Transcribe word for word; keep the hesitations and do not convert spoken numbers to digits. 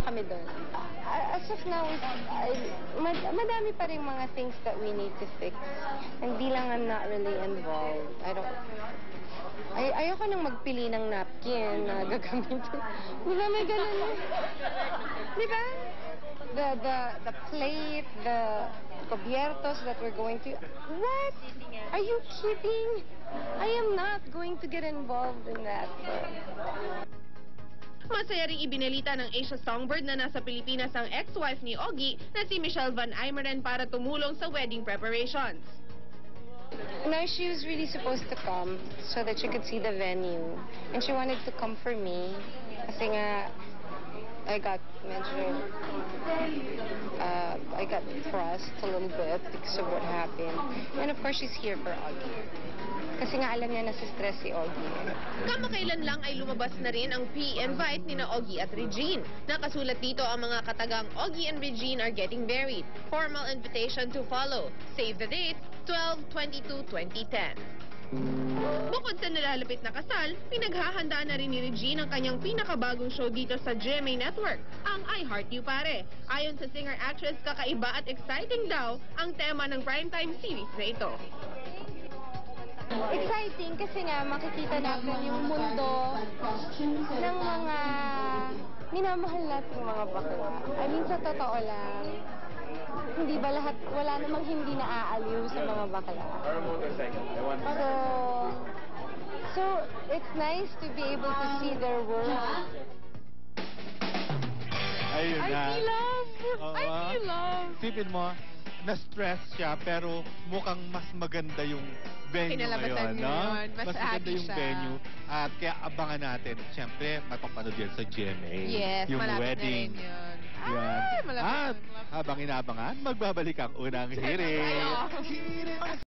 kami doon. As of now, I, mad madami pa rin mga things that we need to fix. Hindi lang I'm not really involved. I don't... Ay, ayoko nang magpili ng napkin na gagamitin. Di ba may ganun? Di ba? The, the, the plate, the cubiertos that we're going to... What? Are you kidding? I am not going to get involved in that. So. Masaya ring ibinalita ng Asia Songbird na nasa Pilipinas ang ex-wife ni Ogie na si Michelle Van Eimeren para tumulong sa wedding preparations. No, she was really supposed to come so that she could see the venue. And she wanted to come for me. Kasi nga, I got medyo, uh, I got thrust a little bit because of what happened. And of course, she's here for Ogie. Kasi nga alam niya na si stress si Ogie. Kamakailan lang ay lumabas na rin ang pre-invite ni na Ogie at Regine. Nakasulat dito ang mga katagang Ogie and Regine are getting married. Formal invitation to follow. Save the date, twelve twenty-two twenty ten. Bukod sa nalalapit na kasal, pinaghahanda na rin ni Regine ang kanyang pinakabagong show dito sa G M A Network, ang I Heart You Pare. Ayon sa singer-actress, kakaiba at exciting daw ang tema ng primetime series na ito. Exciting kasi nga makikita natin yung mundo ng mga minamahal nating mga bakla. I mean, sa totoo lang, hindi ba lahat, wala namang hindi naaaliw sa mga bakla. So, so it's nice to be able to see their world. Ayun I na. feel love! Oo, I ah. feel love! Sipin mo, na-stress siya, pero mukhang mas maganda yung venue Kinalabasan ngayon, no? ngayon. Mas maganda happy yung siya. venue. At kaya abangan natin, siyempre, mapapanood yan sa G M A. Yes, yung malapit wedding. na rin yun. Yan. Ay, malapit At na, malapit. habang inaabangan, magbabalik ang unang hirit. Ayaw.